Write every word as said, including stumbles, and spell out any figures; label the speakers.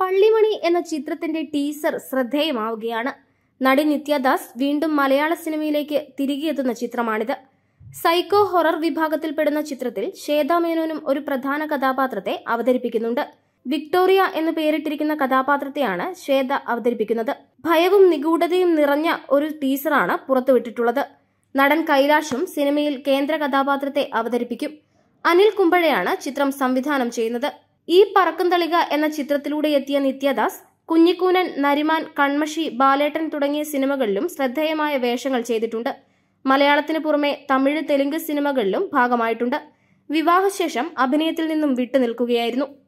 Speaker 1: കള്ളിമണി എന്ന ചിത്രത്തിന്റെ ടീസർ ശ്രദ്ധേയമാവുകയാണ്. നടി നിത്യദാസ് വീണ്ടും മലയാള സിനിമയിലേക്ക് തിരികെയെത്തുന്ന ചിത്രമാണിത്. സൈക്കോ ഹൊറർ വിഭാഗത്തിൽപ്പെടുന്ന ചിത്രത്തിൽ ശ്വേതാ മേനോനും ഒരു പ്രധാന കഥാപാത്രത്തെ അവതരിപ്പിക്കുന്നുണ്ട്. വിക്ടോറിയ എന്ന് പേരിട്ടിരിക്കുന്ന കഥാപാത്രത്തെയാണ് ശ്വേത അവതരിപ്പിക്കുന്നത്. ഭയവും നിഗൂഢതയും നിറഞ്ഞ ഒരു ടീസറാണ് പുറത്തുവിട്ടിട്ടുള്ളത്. നടൻ കൈലാഷും സിനിമയിൽ കേന്ദ്ര കഥാപാത്രത്തെ അവതരിപ്പിക്കും. അനിൽ കുമ്പഴയാണ് ചിത്രം സംവിധാനം ചെയ്യുന്നത്. ഈ പറക്കുംതളിക എന്ന ചിത്രത്തിലൂടെ എത്തിയ നിത്യദാസ് കുഞ്ഞിക്കൂനൻ, നരിമാൻ, കൺമഷി, ബാലേട്ടൻ തുടങ്ങിയ സിനിമകളിലും ശ്രദ്ധേയമായ വേഷങ്ങൾ ചെയ്തിട്ടുണ്ട്. മലയാളത്തിന് പുറമെ തമിഴ്, തെലുങ്ക് സിനിമകളിലും ഭാഗമായിട്ടുണ്ട്. വിവാഹശേഷം അഭിനയത്തിൽ നിന്നും വിട്ടുനിൽക്കുകയായിരുന്നു.